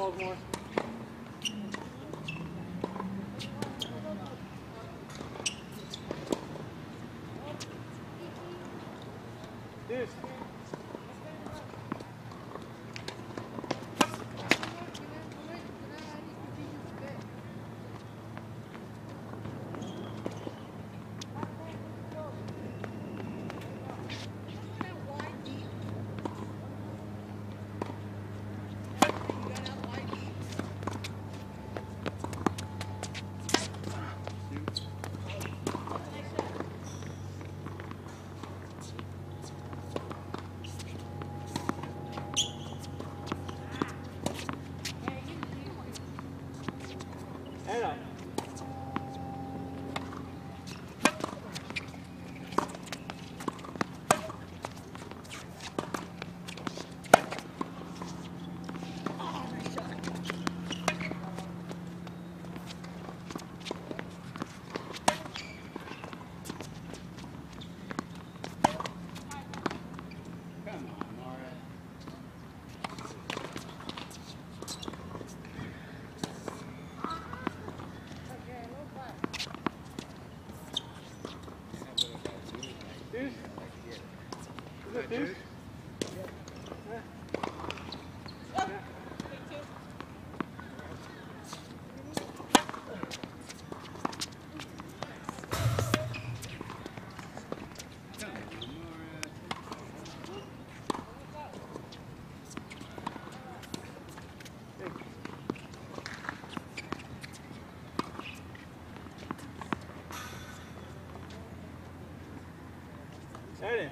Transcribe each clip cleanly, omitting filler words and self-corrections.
balls more. Deuce. Anna. Deuce? Is it Deuce? Yeah. Yeah. Aiden.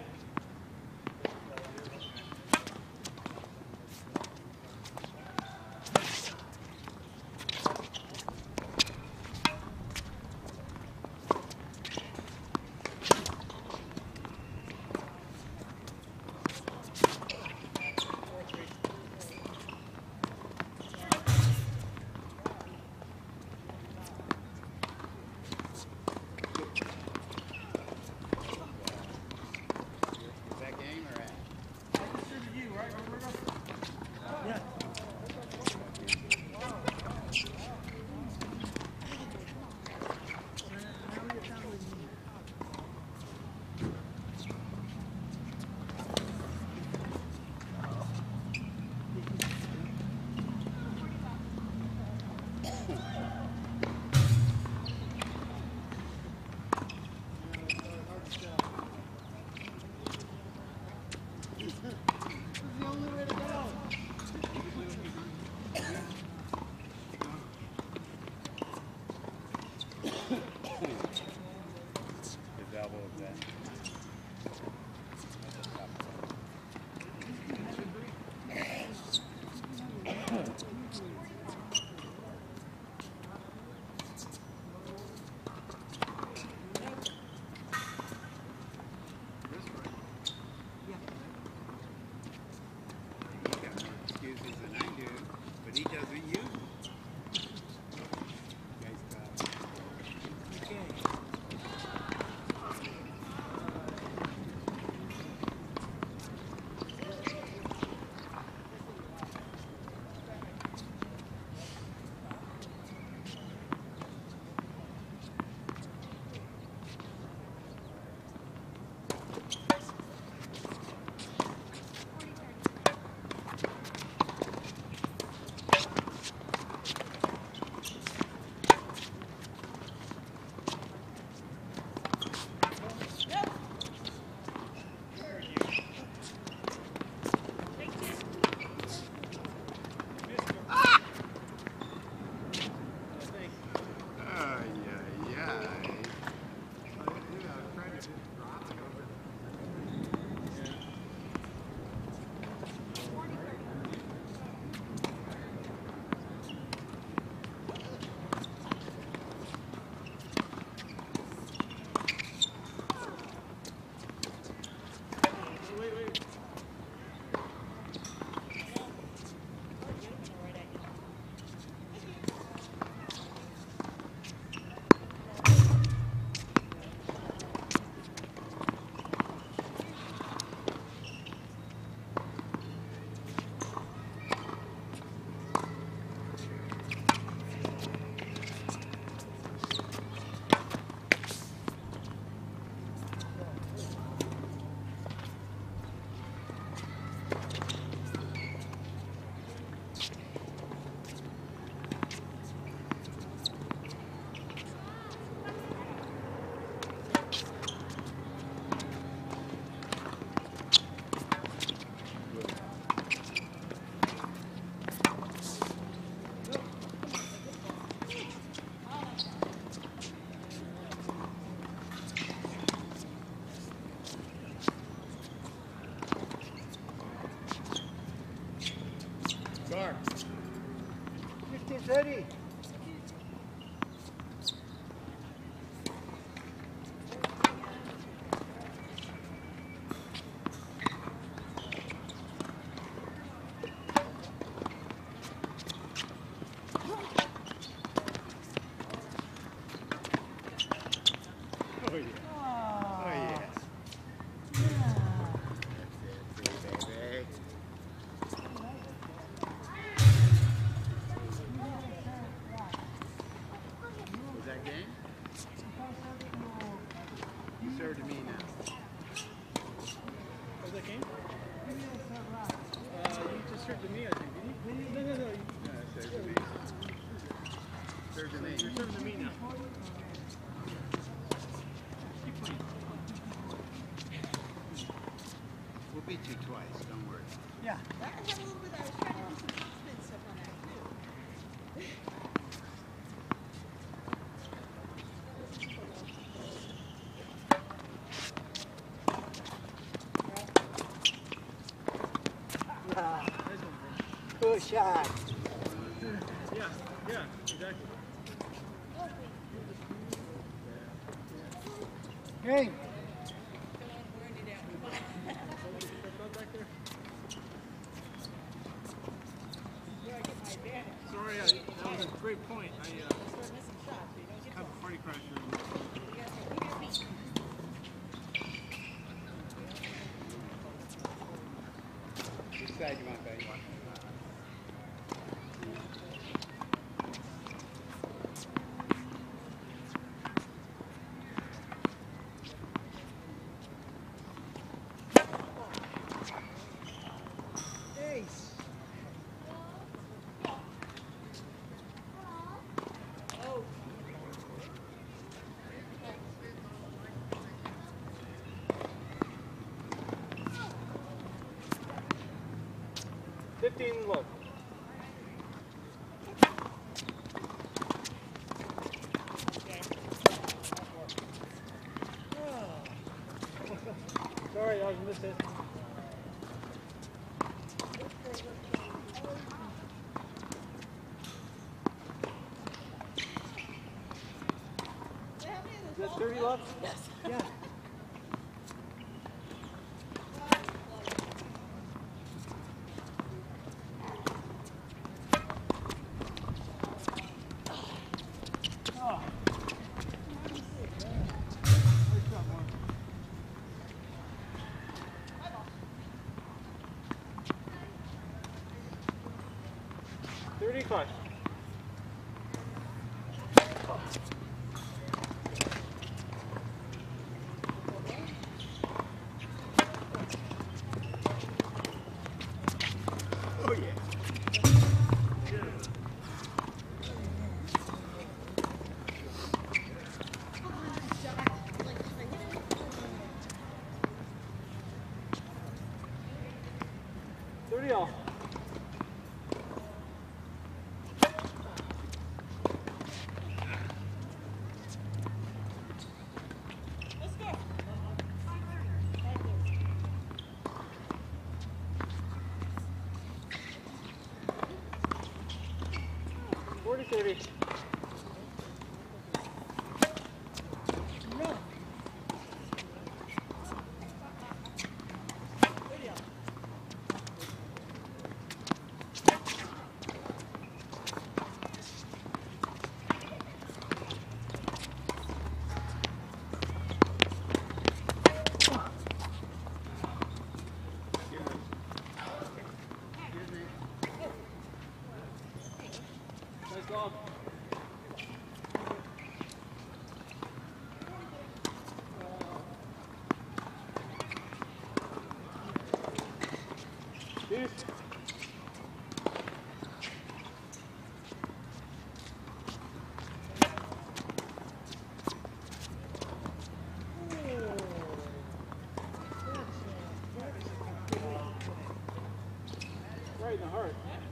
Oh, yeah. Oh, yeah. That's it, baby. Was that game? You served to me now. Was that game? You just served to me, I think, didn't you? No. No, served to me. Served to me. You're serving to me now. We'll beat you twice, don't worry. Yeah. I had a little bit, I was trying to do some top-spin stuff on that too. Good shot. Yeah, exactly. Game. Sorry, that was a great point. I have a party crasher. Which side you want, baby? Ace. Look. Sorry, I was missed it. Is that 30 left? Yes. Yeah. Five. Oh, yeah. All. Let's go. 40-30. Nice lob. Peace. Right in the heart.